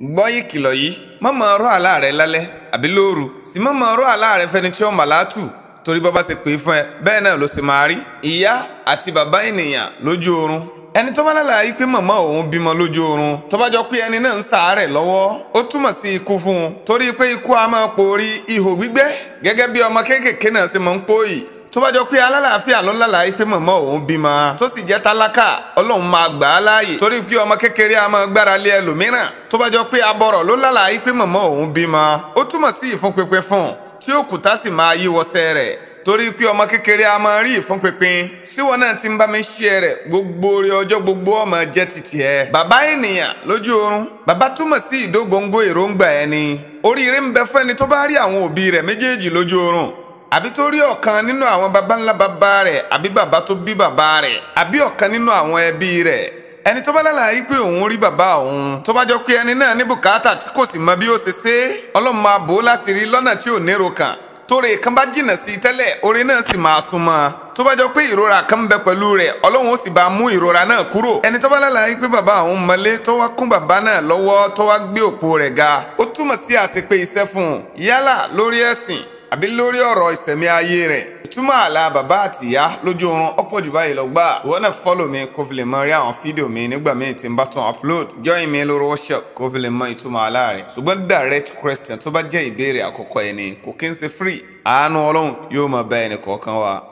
gbọ́ ìkìlọ̀ yìí má máa rọ́ àlá rẹ lálẹ́ àbí lóru sì má máa rọ́ àlá rẹ fẹ́ni tí ó màlátù torí bọ́ bá ṣe pè fún ẹ bẹ́ẹ̀ náà ló sì máa rí. ìyá àti bàbá ènìyàn lójú oorun. ẹni tó bá lálàá yìí pé màmá òun bímọ lójú oorun tó bá jọ pé ẹni náà ń ṣàárẹ̀ lọ́wọ́ ó túmọ̀ sí ikú fún un torí pé ikú a máa pòórí ihò gbígbẹ́ gẹ́gẹ́ bí ọmọ kéékèèké náà ṣe máa ń pòòyì. tó bá jọ pé alálàáfíà ló lálàá yìí pé màmá òun bímọ tó sì jẹ́ tálákà ọlọ́run máa gbà á láàyè torí pé ọmọ kékeré a máa gbára lé ẹlòmíràn. tó bá jọ pé abọ̀rọ̀ ló lálàá yìí pé màmá òun bímọ ó túmọ̀ sí ìfúnpinpin fún un tí òkúta sì máa yíwọ́sẹ̀ rẹ̀ torí pé ọmọ kékeré a máa rí ìfúnpinpin síwọ́n náà ti ń bá mi ṣe rẹ̀ gbogbo orí ọjọ́ gbogbo ọmọ jẹ́ títì ẹ̀. bàbá ènìyàn lójú oorun. bàbá túmọ̀ sí ìdógóńgó èròǹgbà ẹni. oríire ń bẹ fún ẹni tó bá rí àwọn òbí rẹ̀ méjèèjì lójú oorun àbí tó rí ọ̀kan nínú àwọn baba ńlá bàbá rẹ̀ àbí bàbá tó bí bàbá rẹ̀ àbí ọ̀kan nínú àwọn ẹbí rẹ̀. ẹni tó bá lálàá yìí pé òun rí bàbá òun tó bá jọ pé ẹni náà ní bùkátà tí kò sì mọ bí ó ṣe ṣe ọlọ́run máa bò ó láṣìírí lọ́nà tí ò nérò kan torí kan bá jìnnà sí tẹ́lẹ̀ oore náà sì máa súnmọ́ tó bá jọ pé ìrora kan ń bẹ pẹ̀lú rẹ̀ ọlọ́run ó sì bá mú ìrora náà kúrò. ẹni tó bá lálàá yìí pé bàbá òun mọlé tó wá kún bàbá náà lọ́wọ́ tó wá gbé òpó rẹ̀ ga ó túmọ̀ sí àṣepé iṣẹ́ fún un yálà lórí ẹ̀sìn àbí lórí ọ̀rọ̀ ìṣẹ̀mí ayé rẹ̀. ìtumọ̀ àlá bàbá àti ìyá lójú oorun ọ̀pọ̀ jù báyìí lọ gbà. ìwọ náà fọ́lọ̀ mi kó fi lè mọ rí àwọn fídíò mi nígbà míì tí n bá tún upload. join mi lórí workshop kó fi lè mọ ìtumọ̀ àlá rẹ̀. ṣùgbọ́n direct question tó bá jẹ́ ìbéèrè àkọ́kọ́ ẹni kò kí ń ṣe free. àánú ọlọ́run yóò máa bá ẹnì kọ̀ọ̀kan wa.